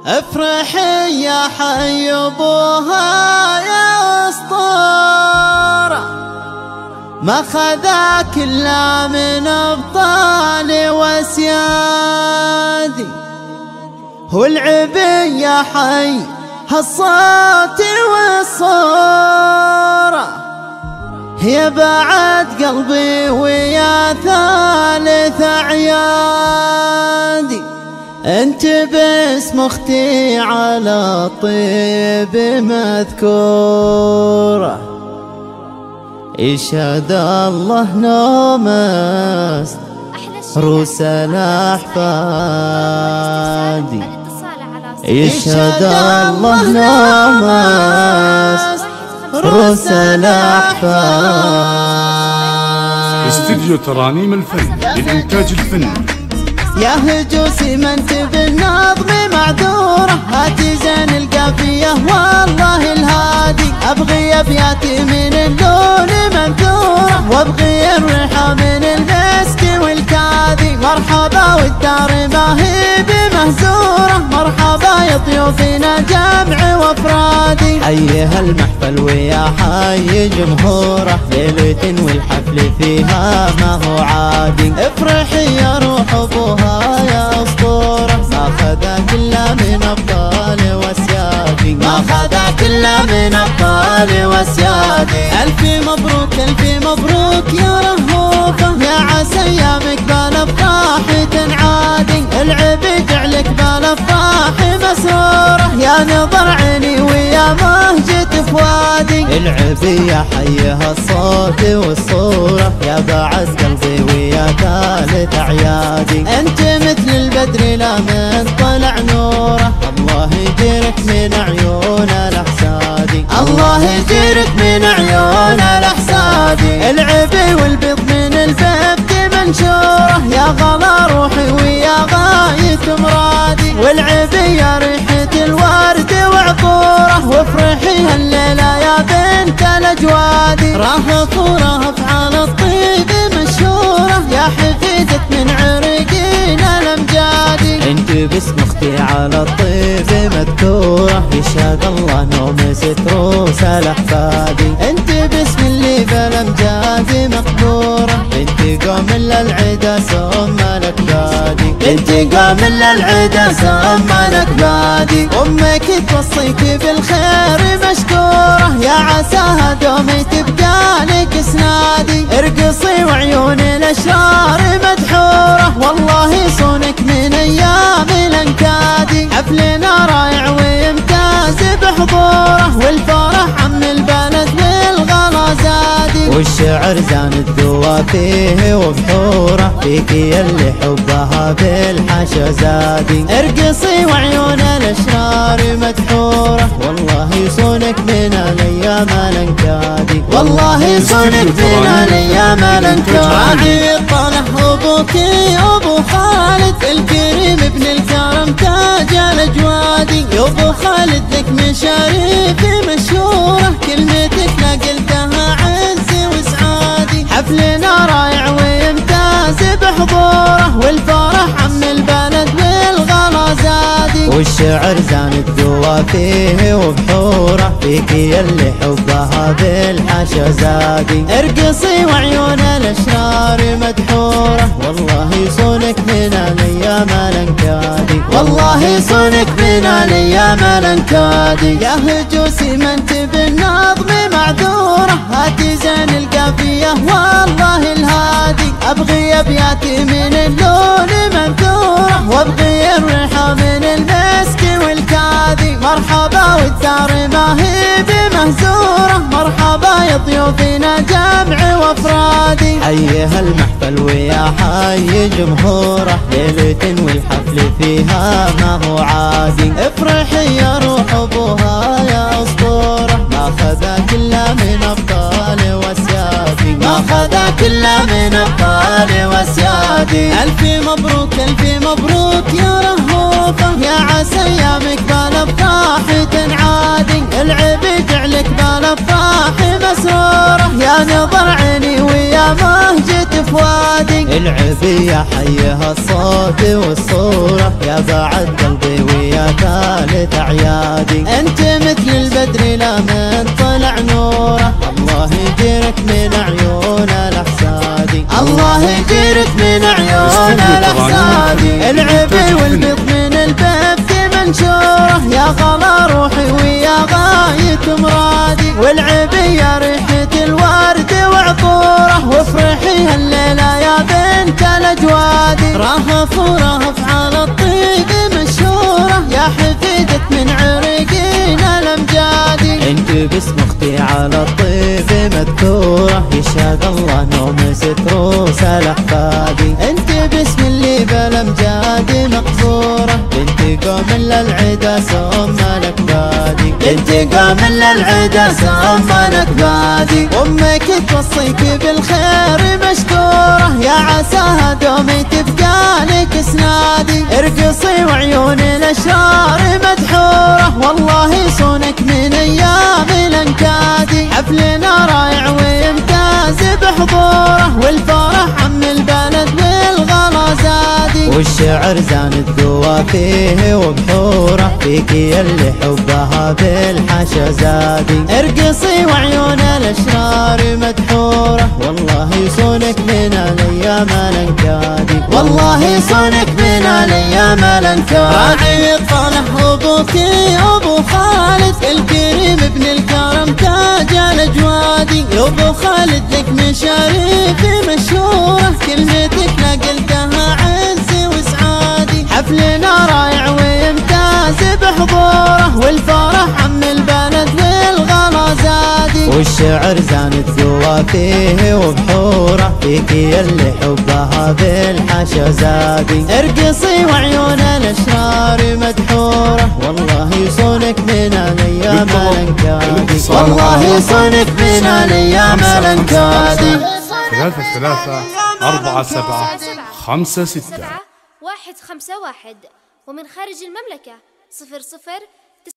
افرحي يا حي ابوها يا اسطورة، ما خذاك الا من ابطالي واسيادي، والعبي يا حي هالصوت والصورة، يا بعد قلبي ويا ثالث عيادي، انت باسم اختي على الطيب مذكورة، يشهد الله نومست روس الاحفادي، يشهد الله نومست روس الاحفادي. استديو ترانيم الفن للإنتاج الفني. يا هجوسي ما انت بالنظم معذورة، هاتي زين القافية والله الهادي، ابغي ابياتي من اللون منثورة، وابغي الريحة من المسك والكادي، مرحبا والدار ما هي بمهزورة، مرحبا يا ضيوفنا جمع وافرادي، حي هالمحفل ويا حي جمهوره، ليلة والحفل فيها ما هو عادي، افرحي يا روح ابوها يا اسطورة، ما خذاك الا من ابطالي واسيادي، ما خذاك الا من ابطالي واسيادي، الف مبروك الف مبروك يا رهوفة، يا عسى ايامك بالافراح تنعادي، العبد عليك بالافراح مسرورة، يا نظر عيني ويا مهجة فؤادي، العبي يا حيها الصوت والصورة، يا بعد قلبي ويا ثالث عيادي، انت مثل البدر لا من طلع نوره، الله يجيرك من عيون الاحسادي، الله يجيرك من عيون الاحسادي، العبي والبيض من الببد منشوره، يا غلا روحي ويا غاية مرادي، والعبي يا ريحة الورد وعطوره، وافرحي هالليلة يا بنت الاجوادي، راهف وراهف على الطيب مشهورة، يا حفيدة من عرقين الامجادي، انت باسم اختي على الطيب مذكورة، يشهد الله نومست روس الاحفادي، انت باسم اللي بالامجاد مقدورة، انت قوم للعدا ثم الاكبادي، انت قوم للعدا ثم الاكبادي، امك توصيك بالخير مشكورة، يا عساها دومي تبقى لك اسنادي، ارقصي وعيون الاشرار مدحورة، والله يصونك من ايام الانكادي، حفلنا رائع ويمتاز بحضوره، والفرح عم البلد والغلا زادي، والشعر زان الدوا فيه وبحوره، فيك يلي حبها بالحشا زادي، ارقصي وعيون الاشرار مدحوره، والله يصونك من الايام الانكادي، والله يصونك من الايام الانكادي، طالع ابوك ابو خالد الكريم ابن الكرم تاج الاجوادي، يا ابو خالد لك مشاريف مشهوره، كلمتك نقلتها عزي وسعادي، حفلنا رائع ويمتاز بحضوره، والفرح عم البلد والغلا زادي، والشعر زان الدوا فيه وبحوره، فيك يلي حبها بالحشا زادي، ارقصي وعيون الاشرار مدحوره، والله يصونك من الايام الانكادي، والله يصونك من الايام الانكادي، يا هجوسي ما انت بالنظم معذوره، هاتي زين القافية والله الهادي، ابغي ابياتي من اللون منثورة، وابغي الريحة من المسك والكادي، مرحبا والدار ما هي بمهزورة، مرحبا يا ضيوفنا جمع وافرادي، حي هالمحفل ويا حي جمهوره، ليلة والحفل فيها ما هو عادي، افرحي يا روح ابوها يا اسطورة، ما خذاك الا من ابطالي واسيادي، ما خذاك الا من ابطالي واسيادي، الف مبروك الف مبروك يا رهوفة، يا عسى ايامك بالافراح تنعادي، العبد عليك بالافراح مسرورة، يا نظر عيني ويا مهجة فؤادي، العبي يا حيها الصوت والصورة، يا بعد قلبي ويا الأعياد. أنت مثل البدر لا من طلع نوره، الله يجيرك من عيون الأحساد، الله يجيرك من عيون الأحساد. العبي والبيض من البث منشوره، يا غلا روحي ويا غاية مرادي. والعبي يا ريحة الورد وعطوره، وافرحي هالليلة يا بنت الأجواد. راهف ورهف على الطيب مشهورة، يا حفيدة من عرقين الأمجاد. انت باسم اختي على الطيب مذكورة، يشهد الله نوم ستروس الأحفاد. انت باسم اللي بالأمجاد مقصورة، بنت قوم للعدا سم الأكبادي، بنت قوم للعدا سم الأكبادي. أمك توصيك بالخير مشكورة، يا عساها دومي تبقى لك سنادي. ارقصي وعيون الأشرار مدحورة، والله يصونك من أيام الأنكادي. حفلنا رائع ويمتاز بحضوره، والفرح عم البلد والغلا زادي. والشعر زاند قوى فيه وبحوره، فيك يلي حبها بالحشا زادي. ارقصي وعيون الأشرار مدحورة، والله يصونك من الأيام الأنكادي، والله يصونك من الأيام الأنكادي. راعي الطلح أبوك أبو خالد، الكريم ابن الكرم تاج الأجوادي. يا أبو خالد لك مشاريف مشهورة، كلمتك نقلتها عزي وسعادي. حفلنا رائع ويمتاز بحضوره، والفرح عم البلد والغلا زادي. والشعر زاند قوى فيه وبحوره، فيك يلي حبها بالحشا زادي. ارقصي وعيون الأشرار مدحورة، والله يصونك من الأيام الأنكادي، والله يصونك من الأيام الأنكادي. 3-3-4-7-5-6 1-5-1. ومن خارج المملكة 00